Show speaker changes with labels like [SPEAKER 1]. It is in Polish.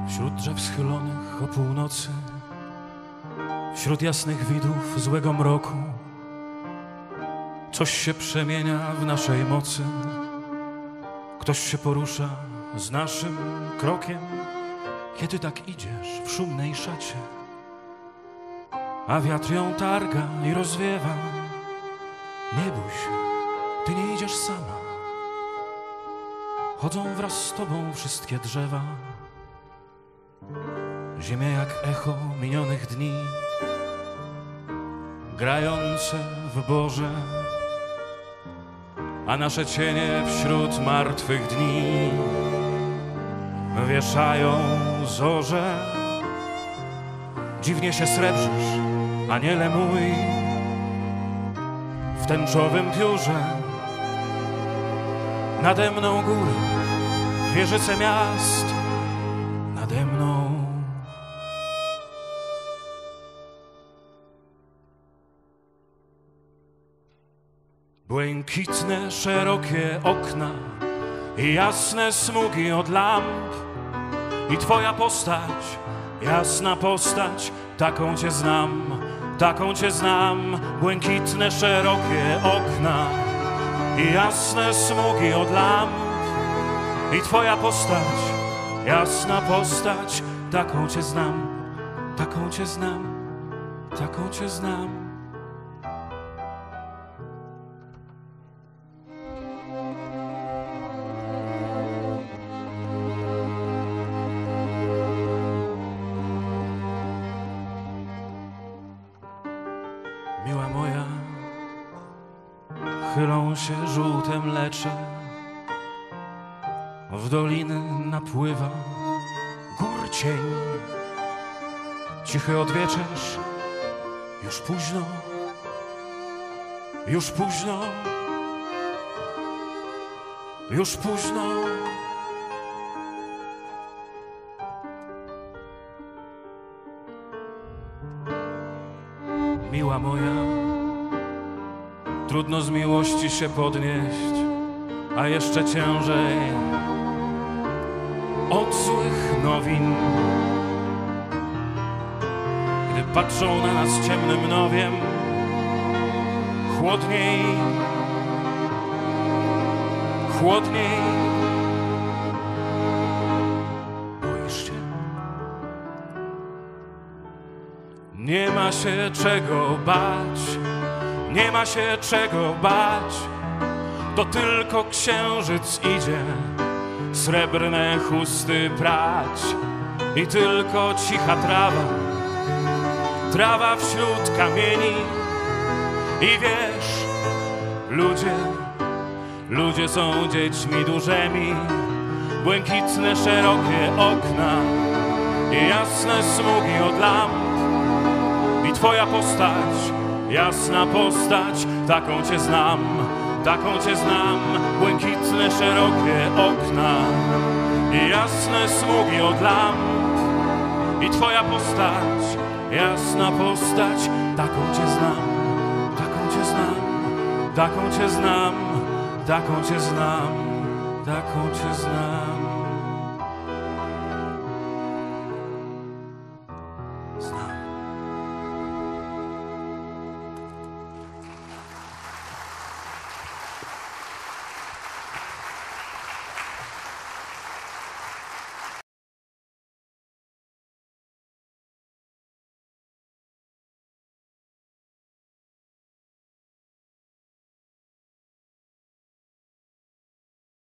[SPEAKER 1] Wśród drzew schylonych o północy, wśród jasnych widów złego mroku, coś się przemienia w naszej mocy. Ktoś się porusza z naszym krokiem, kiedy tak idziesz w szumnej szacie, a wiatr ją targa i rozwiewa. Nie bój się, ty nie idziesz sama. Chodzą wraz z tobą wszystkie drzewa. Ziemia jak echo minionych dni, grające w Boże, a nasze cienie wśród martwych dni wieszają zorze. Dziwnie się srebrzysz, aniele mój, w tęczowym piórze. Nade mną góry, wieżyce miast, nade mną. Błękitne, szerokie okna i jasne smugi od lamp. I twoja postać, jasna postać, taką cię znam, taką cię znam. Błękitne, szerokie okna i jasne smugi od lamp. I twoja postać, jasna postać, taką cię znam, taką cię znam, taką cię znam. Miła moja, chylą się żółte mlecze, w doliny napływa gór cień. Cichy odwieczerz, już późno, już późno, już późno. Miła moja, trudno z miłości się podnieść, a jeszcze ciężej od złych nowin. Gdy patrzą na nas ciemnym nowiem, chłodniej, chłodniej. Boisz się? Nie ma się czego bać, nie ma się czego bać. To tylko księżyc idzie srebrne chusty prać. I tylko cicha trawa, trawa wśród kamieni. I wiesz, ludzie są dziećmi dużymi. Błękitne, szerokie okna i jasne smugi od lamp. I twoja postać, jasna postać, taką cię znam, taką cię znam. Błękitne, szerokie okna i jasne smugi od lamp. I twoja postać, jasna postać, taką cię znam, taką cię znam, taką cię znam, taką cię znam, taką cię znam.